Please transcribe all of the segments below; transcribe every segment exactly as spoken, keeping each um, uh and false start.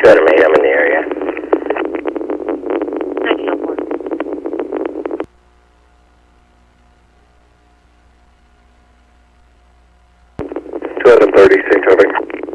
Adam eight, I'm in the area. nineteen oh four. two Adam thirty-six, over.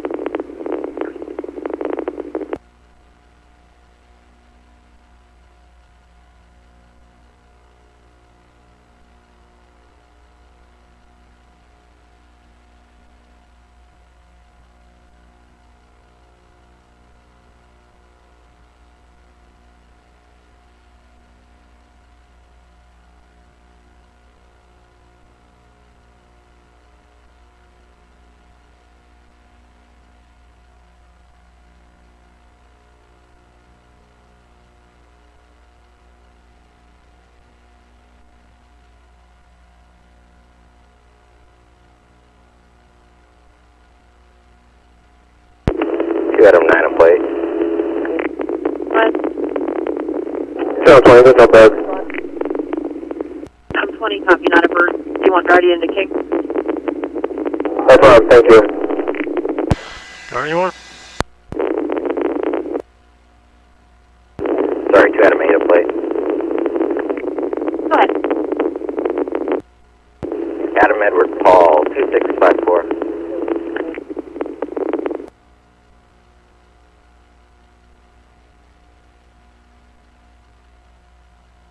two Adam nine, a plate. What? Channel twenty, what's up, bud? I'm twenty, copy, not a bird. Do you want Guardian to kick? No problem, thank you. Guardian one? Sorry, two Adam eight, a plate. Go ahead. Adam Edward Paul, two six five four.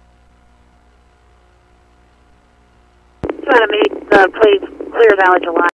two Adam eight, uh, plays Clear Valley, July.